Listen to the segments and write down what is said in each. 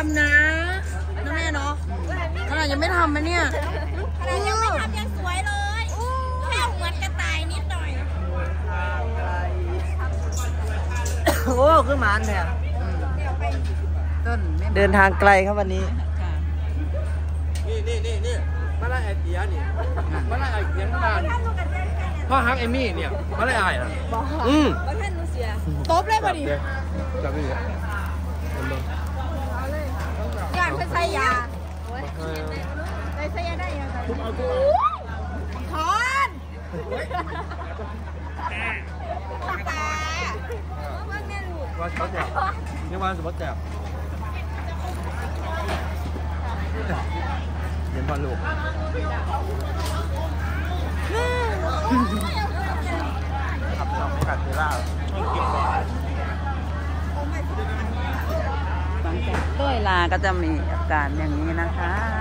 ำนะแม่เนาะขนาดยังไม่ทำนะเนี่ยขนาดยังไม่ทำยังสวยเลยแค่เหมือนกระต่ายนิดหน่อยโอ้ขึ้นมาเนี่ยต้นเดินทางไกลครับวันนี้นี่มาไล่ไอเดียนี่มาไล่ไอเดียมาพ่อฮักเอมี่เนี่ยมาไล่ไอ้นะว่าท่านรู้เสียตบเลยพอดีจับนี่อยากเป็นไซยาไซยาได้ยังไงถอนตาว่าแม่ลูกว่าเขาแจกนี่ว่าสมมติแจกเห็นบอลลูกขับสองกัดเทล่าด้วยลาก็จะมีอาการอย่างนี้นะคะ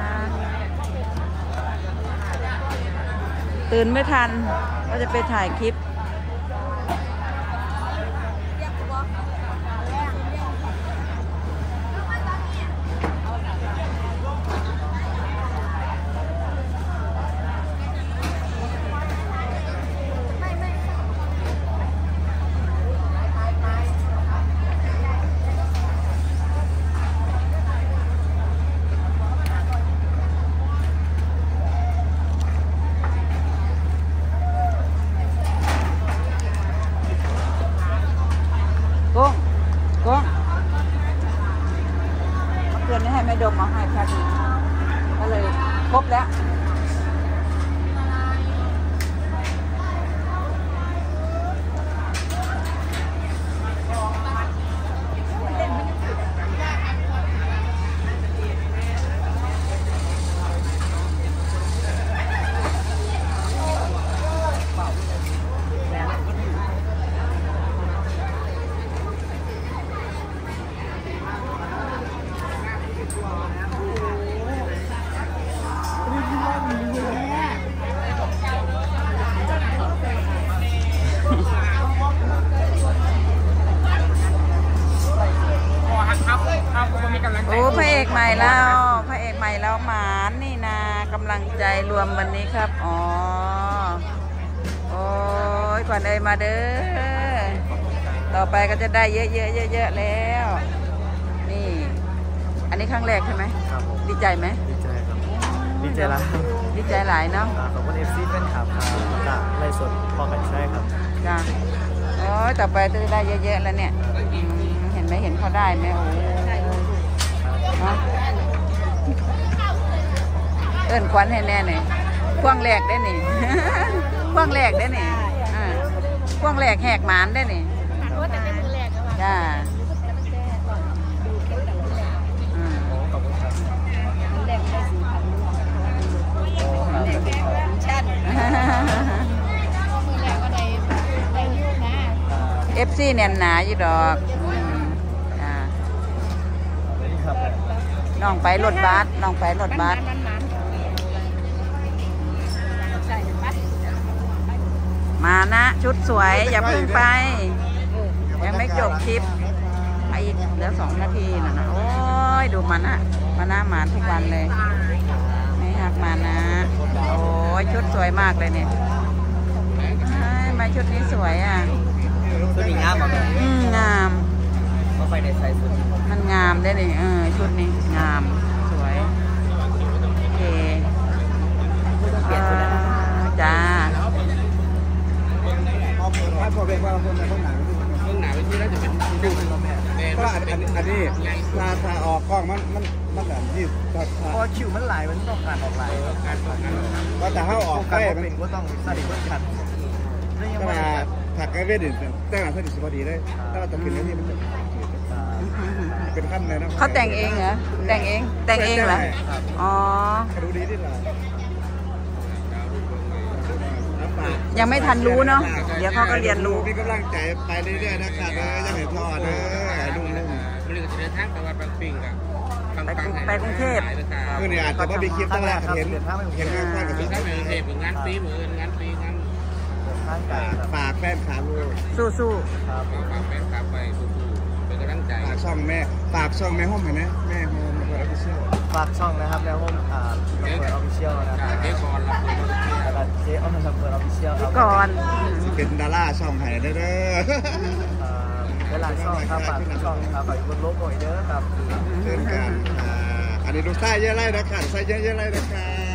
ตื่นไม่ทันก็จะไปถ่ายคลิปก้องเพื่อนให้แม่ดมมาให้แพ็คนึงก็เลยครบแล้วโอ้พระเอกใหม่แล้วหมานนี่นากำลังใจรวมวันนี้ครับอ๋อโอ้ยขวัญเอ้ยมาเด้อต่อไปก็จะได้เยอะแล้วนี่อันนี้ครั้งแรกใช่ไหมดีใจไหมดีใจครับดีใจละดีใจหลายเนาะขอบคุณFCแฟนคลับจากไลฟ์สดพอกันใช่ครับจ้าโอ้ยต่อไปจะได้เยอะแล้วเนี่ยเห็นไหมเห็นเขาได้ไหมโอ้เอิ้นควันให้แน่เนี่ยพ่วงแหลกได้นี่พ่วงแหลกได้นี่พ่วงแหลกแหกหมานได้นี่จ้าFC แน่นหนาอยู่ดอกน้องไปรถบัสมานะชุดสวยอย่าเพิ่งไปยังไม่จบคลิปอีกเหลือ2 นาทีนะโอ้ยดูมานะมาทุกวันเลยไม่หักมานะโอ้ยชุดสวยมากเลยเนี่ยมาชุดนี้สวยอ่ะชุดนี้งามอ่ะงามก็ไปในไซส์สุดมันงามได้เลยชุดนี้งามสวยโอเคจ้าพอเป็นว่าคนในห้องหนังที่น่าจะเป็นดึงเพราะอันนี้ถ้าออกกล้องมันแบบที่พอชิวมันหลายมันต้องการออกหลายก็แต่ถ้าออกใกล้มันก็ต้องสนิทกันก็มาผักไก่เวทแต่งหน้าเพื่อดีพอดีได้ถ้าเราจะกินแล้วที่มันเป็นขั้นเลยนะเขาแต่งเองเหรอแต่งเองเหรออ๋อดูดีที่ไหนยังไม่ทันรู้เนาะเดี๋ยวเขาก็เรียนรู้มีกำลังใจไปเรื่อยๆนะครับยังเห็นพ่อเด้อลุงมันจะเดินทางไปวัดบางปิงกับไปกรุงเทพคือเนี่ยอาจจะไม่มีคลิปตั้งแรกเห็นงานข้างกับพี่ถ้าไปกรุงเทพงานปีเหมือนงานปีงานฝากแฟนขาลูกสู้ฝากแฟนขาไปสู้เป็นกำลังใจฝากช่องแม่ห้องเห็นไหมแม่ห้องฝากช่องนะครับแล้วผมเปิดออฟฟิเชียลนะครับเจ๊ก่อนละคนเราแล้วเจ๊อ้อมทำเปิดออฟฟิเชียลครับก่อนเป็นดาราช่องไห้เด้อเวลาช่องครับฝากช่องครับฝากบนโลกหน่อยเด้อครับเช่นกันอันนี้ดูไส้เยอะไรนะครับไส้เยอะไรนะครับ